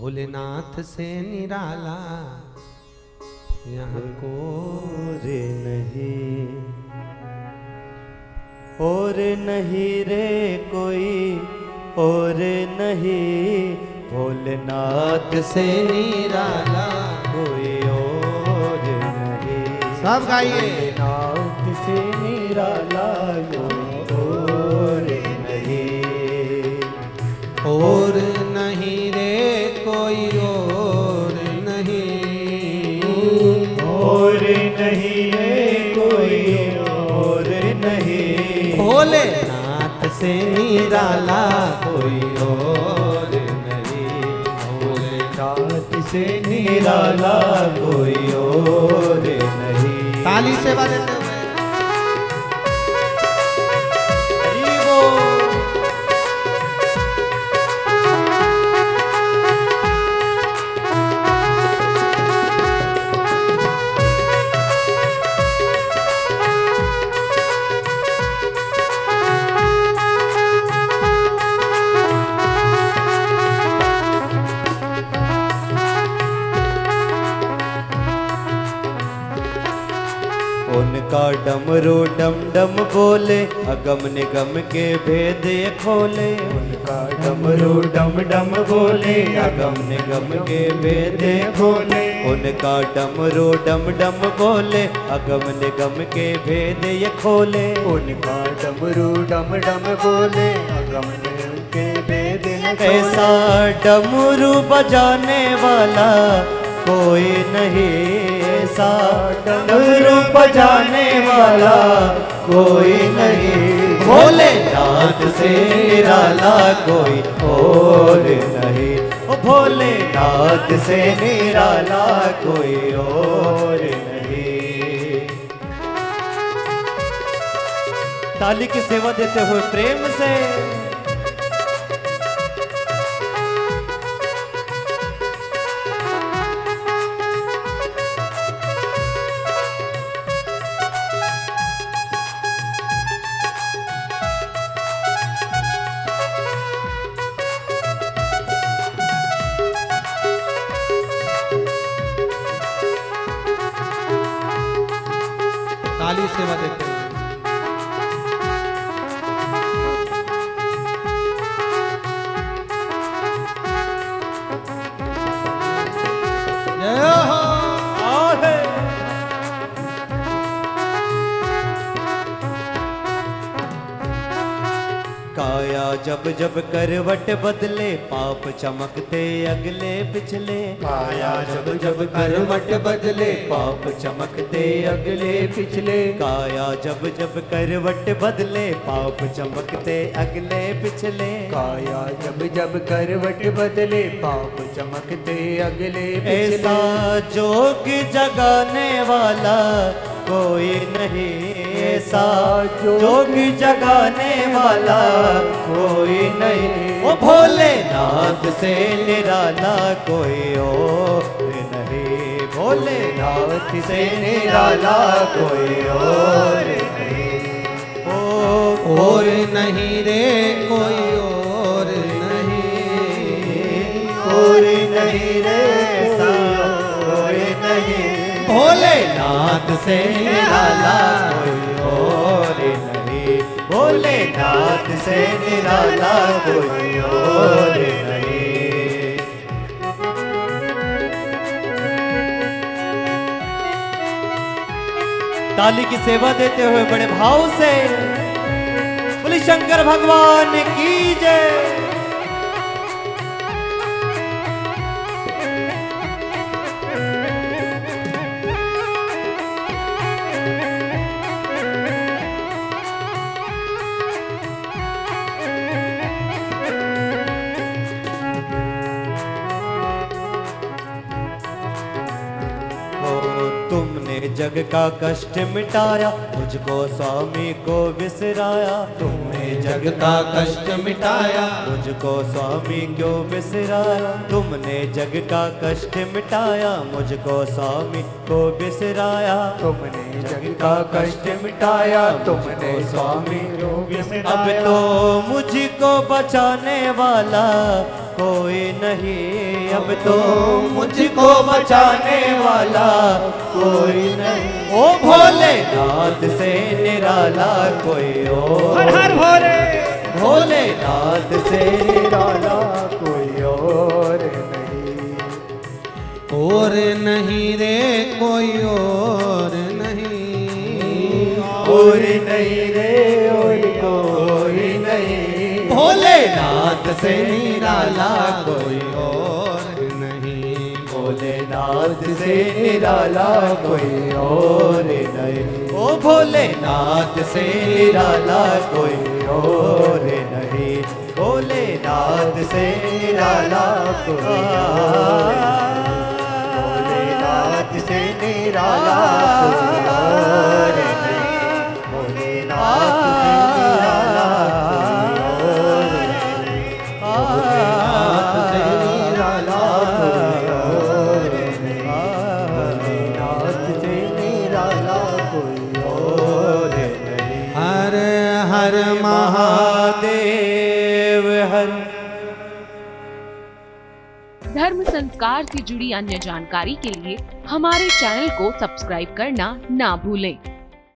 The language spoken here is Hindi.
भोलेनाथ से निराला यहाँ को रे नहीं, और नहीं रे कोई और नहीं, भोलेनाथ से निराला कोई और नहीं। सब गाइए। भोलेनाथ से निराला कोई और नहीं, और नहीं रे कोई और नहीं, और नहीं रे कोई और नहीं, भोलेनाथ से निराला कोई और नहीं, भोलेनाथ से निराला कोई और नहीं। ताली से बजाते हुए हरि बोल। उनका डमरू डम डम बोले, अगम निगम के भेद ये खोले। उनका डमरू डम डम बोले, अगम निगम के भेद ये खोले। उनका डमरू डम डम बोले, अगम निगम के भेद ये खोले। उनका डमरू डम डम बोले, अगम निगम के भेद ये खोले। ऐसा डमरू बजाने वाला कोई नहीं, ऐसा डमरू बजाने वाला कोई नहीं, भोलेनाथ से निराला कोई और नहीं, ओ भोलेनाथ से निराला कोई और नहीं। ताली की सेवा देते हुए प्रेम से ताली सेवा देते हुए जय हो। काया जब जब करवट बदले, पाप चमकते अगले पिछले। काया जब जब करवट बदले, पाप चमकते अगले पिछले। काया जब जब करवट बदले, पाप चमकते अगले पिछले। काया जब जब करवट बदले, पाप चमकते अगले ऐसा जोग जगाने वाला कोई नहीं, ऐसा जोग जगाने वाला कोई नहीं, ओ भोलेनाथ से निराला कोई और नहीं, भोलेनाथ से निराला कोई और नहीं, और नहीं रे कोई और नहीं, और नहीं रे कोई नहीं, भोलेनाथ से निराला कोई और नहीं, भोलेनाथ से निराला कोई और नहीं। ताली की सेवा देते हुए बड़े भाव से बोले शंकर भगवान की जय। तुमने जग का कष्ट मिटाया, मुझको स्वामी को बिसराया। तुमने जग का कष्ट मिटाया, मुझको स्वामी क्यों बिसराया। तुमने जग का कष्ट मिटाया, मुझको स्वामी को बिसराया। तुमने जग का कष्ट मिटाया, तुमने स्वामी को बिसराया। अब तो मुझको बचाने वाला कोई नहीं, अब तो मुझको बचाने वाला कोई नहीं। ओ भोलेनाथ से निराला कोई और, हर हर भोले। भोलेनाथ से निराला कोई और नहीं। और नहीं रे कोई और नहीं, और नहीं रे और कोई नहीं, भोलेनाथ से निराला कोई और नहीं, भोलेनाथ से निराला कोई और नहीं। ओ भोलेनाथ से निराला कोई और नहीं, भोलेनाथ से निराला कोई और नहीं, भोलेनाथ से निराला कोई और नहीं, भोलेनाथ से निराला कोई और नहीं। हर हर महादेव हर। धर्म संस्कार से जुड़ी अन्य जानकारी के लिए हमारे चैनल को सब्सक्राइब करना ना भूलें।